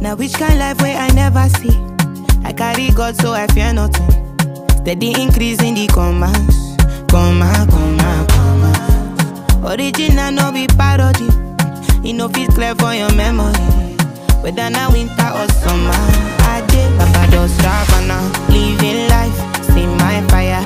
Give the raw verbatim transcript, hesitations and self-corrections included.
Now which kind life where I never see? I carry God so I fear nothing. Steady increase in the commas, comma, comma, comma. Original no be parody. You know fit clear for your memory. Whether na winter or summer, I did Papa does Savannah, living life.